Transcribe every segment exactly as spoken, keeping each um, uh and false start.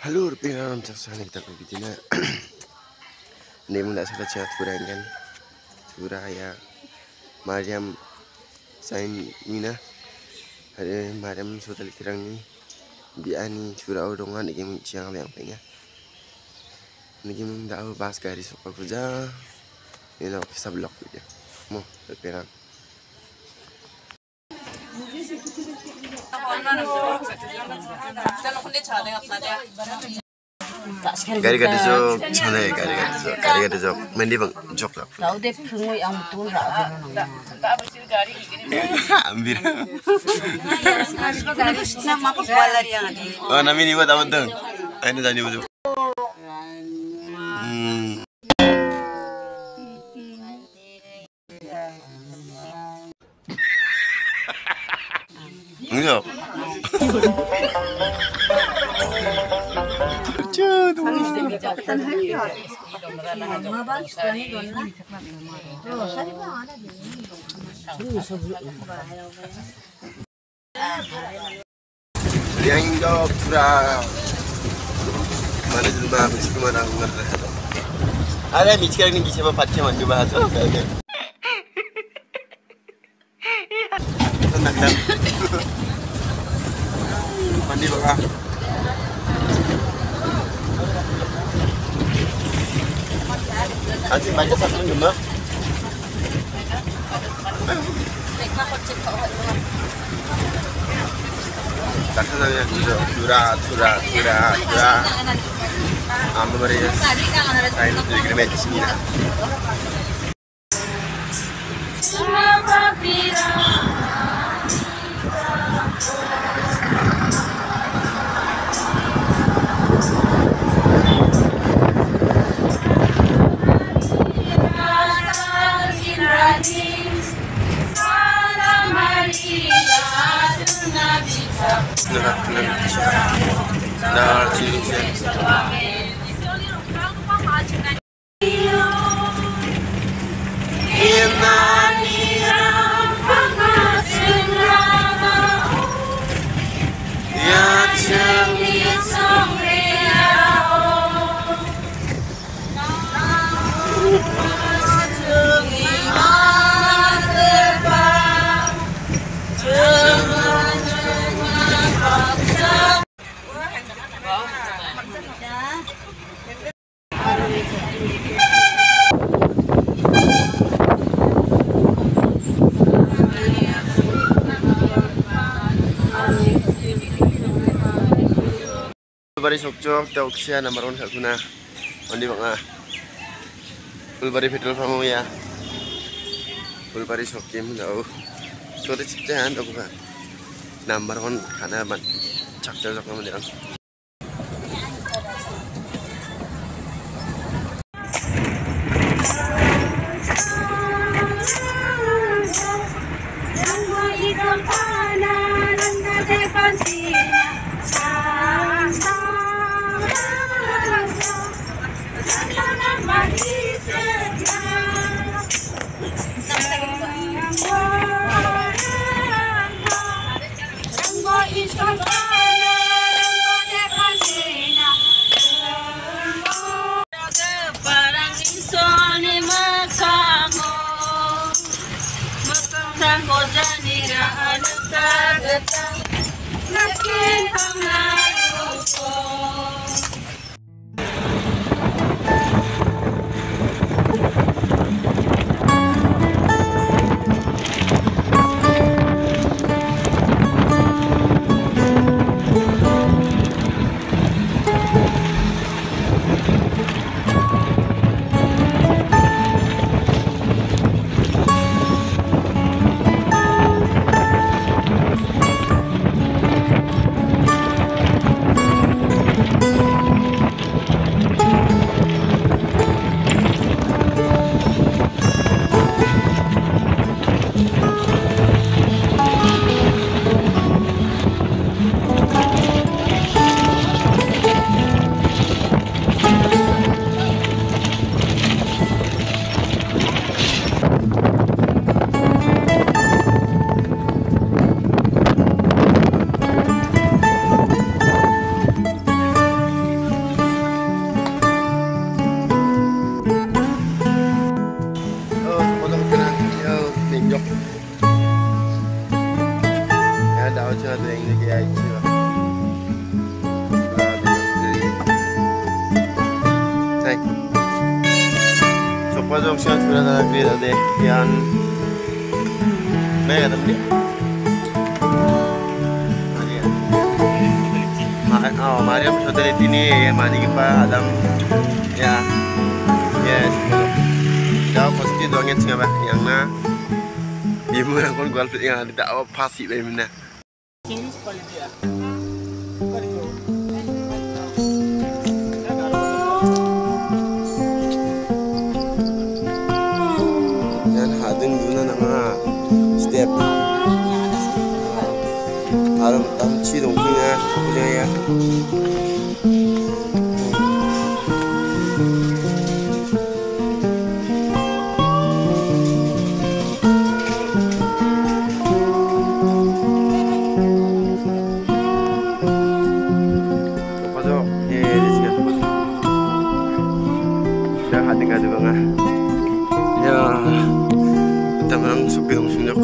Halo, pinang sana kita bikinnya. Ini mula salah chat kurang kan. Suraya Mariam Sain Mina. Ada Mariam sudah kirang ni. Biani curah udongan ini menciang yang pengen. Ini minta aku pas garis apa kerja. Ini nak bisa blok dia. Mau berperang. Gari-gari jok, chane gari-gari jok, gari-gari jok, mendi bang jok lah. Tahu deh pungui yang betul raja nana. Ambil. Nama apa balar yang ada? Oh, nama ini buat apa tuh? Ini tadi buat. Hmm. Enggak. Yang jawab surah mana rumah begitu mana ngerti. Ada mikir ni kisah apa macam mana bahasa apa? Tenang dah. Mandi baka. Asyik baca satu nama. Tak senangnya juga curah, curah, curah, curah. Ambil mereka. Saya nak pergi ke sini. Ulbari sokcok tau ksia nomor one kakuna mandi bang Ulbari petrol pump ya Ulbari sokim tau sore ciptaan tau bukan nomor one karena man cak cak mandi bang pojok siang sudah ada kiri tadi yang baik atau tidak? Oh, Mariam saudara ini mani kita Adam ya yes jauh pasti doangnya sih apa yang na bimu yang kon gol yang ada tak pasti bagaimana dan hading dulu nama step Alam tam chi dong ya, punya ya. Apa tuh? Eh, di sini tuh. Dah hati nggak juga nggak? Ya, kita menang supi dong sunjuk.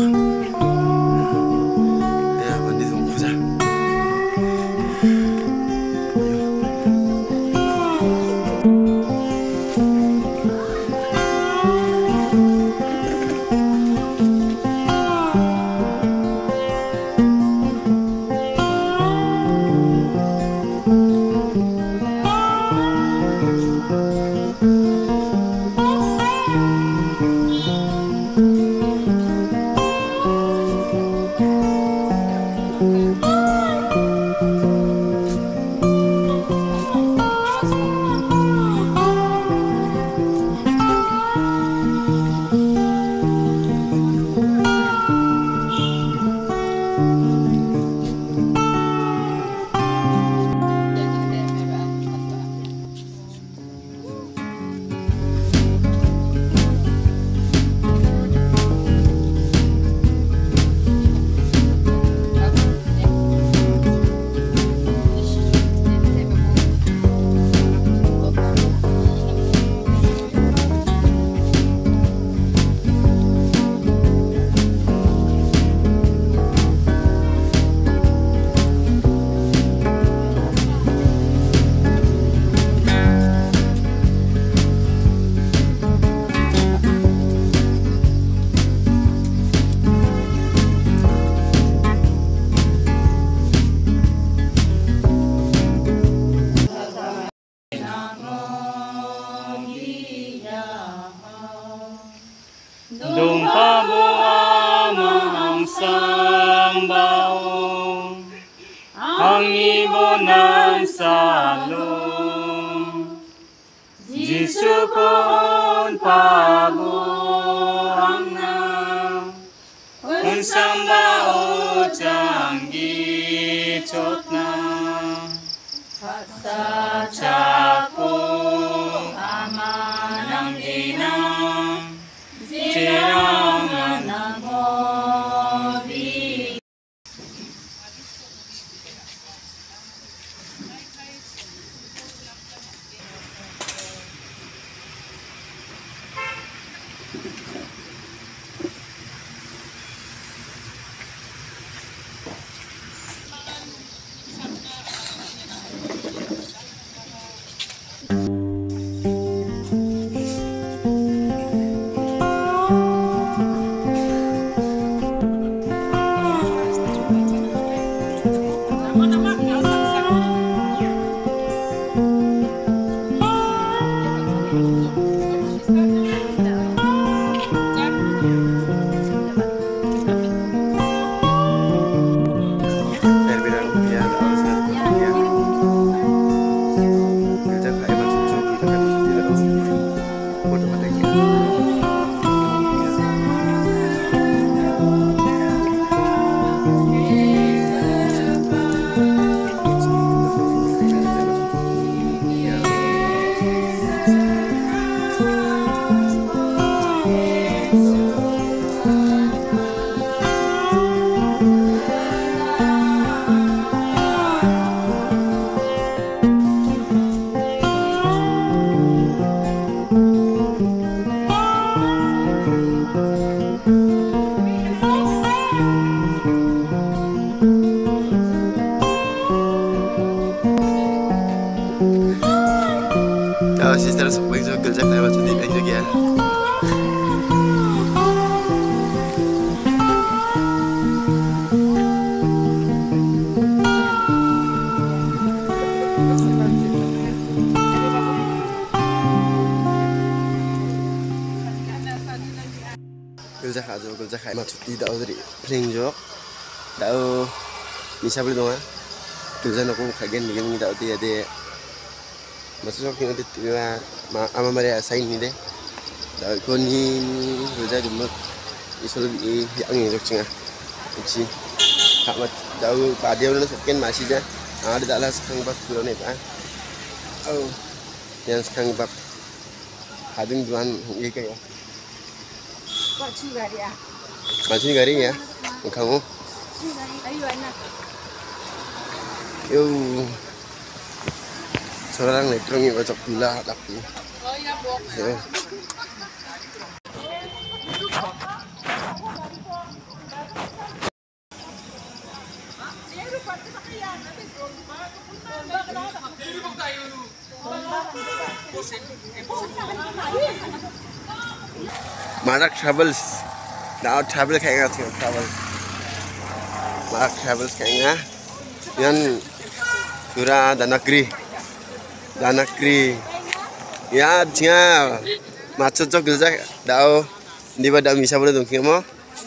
Dumpa buah mangsang bau ang ibunan salong Jisu kon pabuang na unsang bau canggih cot na sa cakong aman ang ginang Cirangan namobi Kalau sister sebelum itu kerja kayak macam ini juga ya. kai maksud tidak dari perinjok tahu bisa beli dong tulisan aku kagen begini tahu dia deh maksudnya kita tidak ama mereka sign ini deh tahu koni kerja cuma isul yang ini cengah Uci, hak mat tahu pada orang sekian masih dah ada tak lah sekarang bab bulan ni pak. Oh, yang sekarang bab hading tuan ini kaya. Macam gari ya. Macam gari ya, kamu. Yo, seorang letong ini macam gula tapi. Yo. Marak Travels, now travel kayaknya sih travel. Marak Travels kayaknya, yang Sura Danagri, Danagri, ya dia macam tu kerja, dah, di bawah dah bisa boleh dong kamu.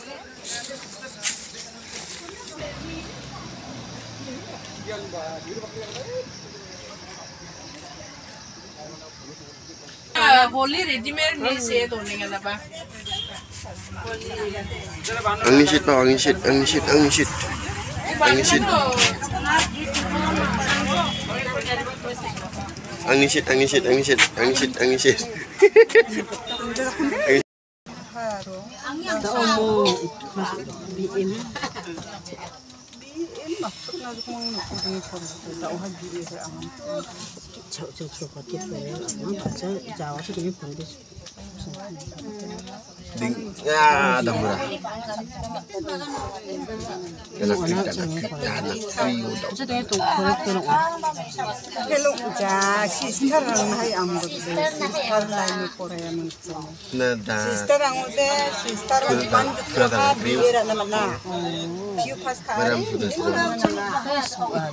Holi readymade नहीं से धोने का लबा Angin shit pak, angin shit, angin shit, angin shit, angin shit, angin shit, angin shit, angin shit, angin shit, angin shit. Ding, ya, dah murah. Danak kri, danak kri, danak kri, Hello, ja, sister ang hay ang sister lain Korea nito. nada. Sister ang ude, sister ang man ka bira naman na. Few pas ka. Maram sudah sudah.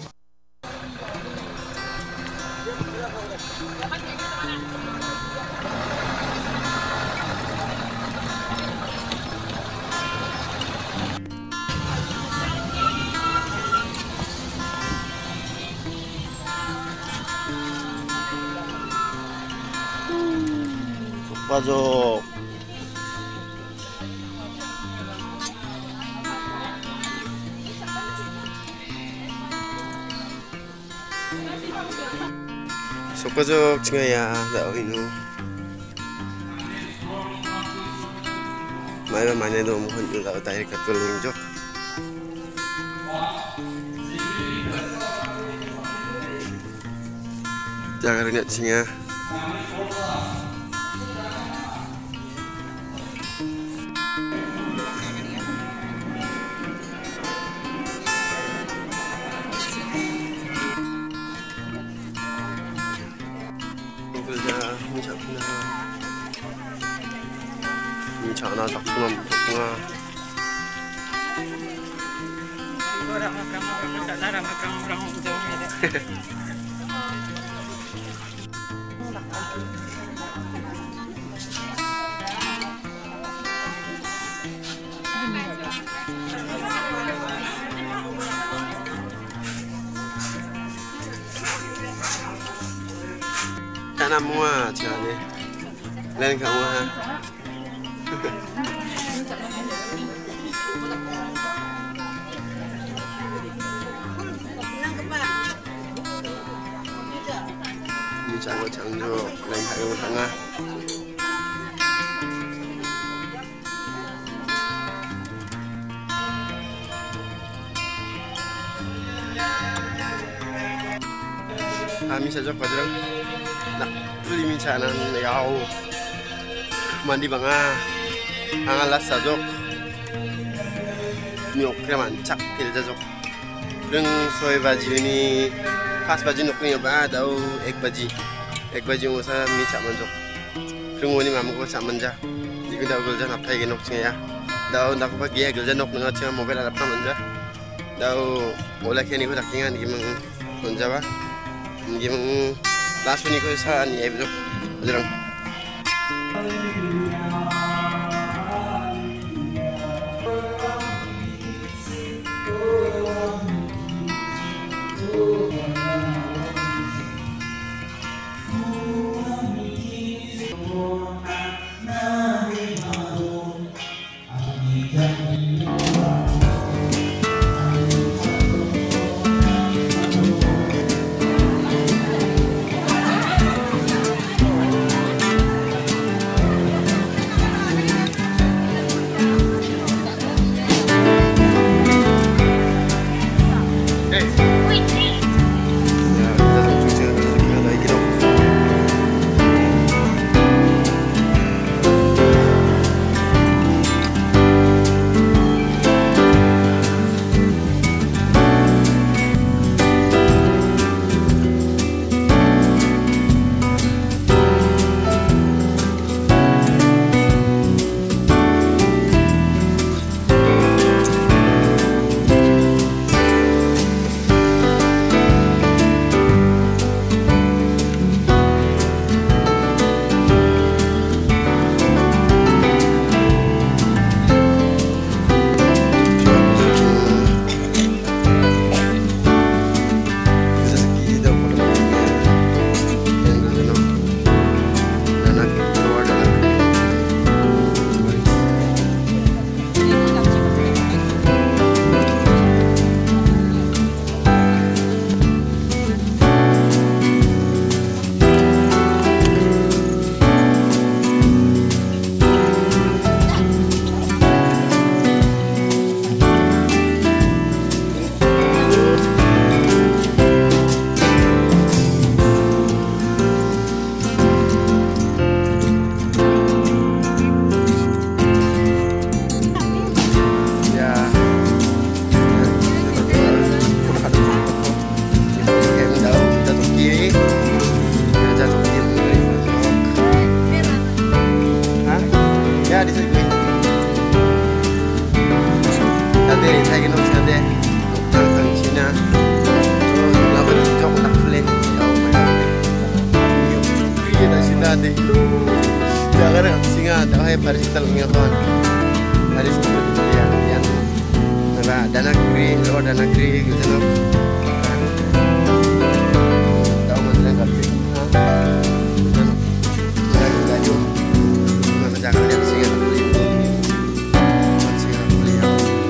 Pajo. Sopajok cingaya dah inu. Mai mai ni dom kon ju dah tarik katul jok. Jangan ingat singa. Mincana tak pernah pernah. orang orang orang tak larang orang orang jauh ni. Tanam mua cakap ni. Lain kamu ha. Ni cakap cangjuk lain kamu tengah. Kami saja pajarang nak beli mincanan yau mandi banga angalas sajok nyok kreman cak kel sajok reng soy baji ni pas baji nok ni ba dau ek baji ek baji ngosa mi cak manjok reng woni mam ko cak manja diku dau guljan apthai ge nok chinga ya dau ndak ba ge guljan nok nga chinga mobile alap manja dau ola kheni ko dakinga ni mang konjaba ni mang langsung ni ko sa ni ebro jarang mati. Jangan singa, dah hai Paris tal ngakon. Paris tu dia yang nara dana kri, lo dana kri gitu loh. Tahu mana kali? Mana gayu? Mana jangan lihat singa beli. Singa beli ya.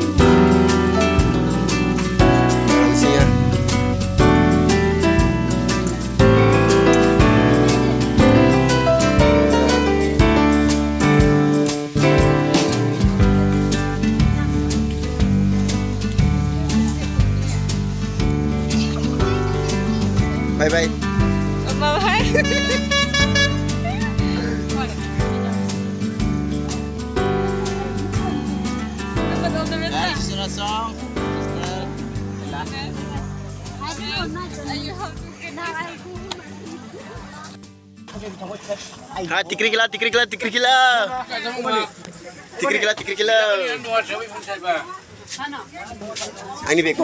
Singa. Bye bye. Ha tikri kila tikri kila tikri kila. Tikri kila tikri kila. Ini beko.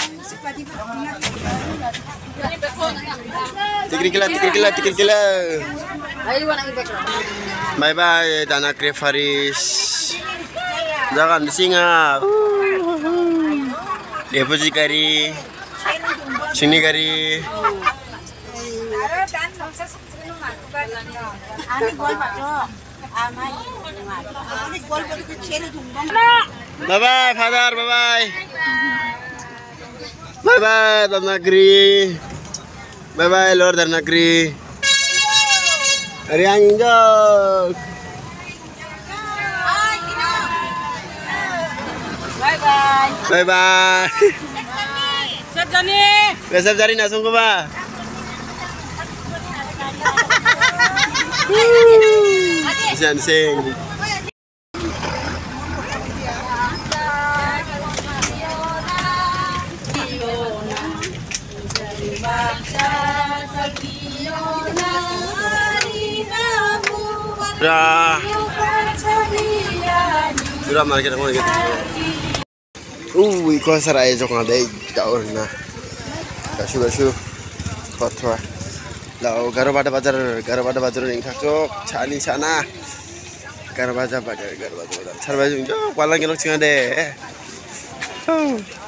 Tikri kila tikri kila tikri kila. Bye bye dana kre Faris. Jangan singa. Deposi kari. Sini kari. Bye bye father, bye bye. Bye bye Darnagri. Bye bye Lord Darnagri. Riang injok. Bye bye. Bye bye. Sep jani. Besar jari nak sungguh ba? Sian sing. Sudah. Sudah mari kita mulai gitu. Uh, iko sarai jok ngadai daur na. Gasu gasu. Kotor. Lau garo pada bazar, garo pada bazar ning thakjok chani chana. Garo bazar bazar, garo bazar bazar. Char bazar jo, palang kelok cingade. Oh.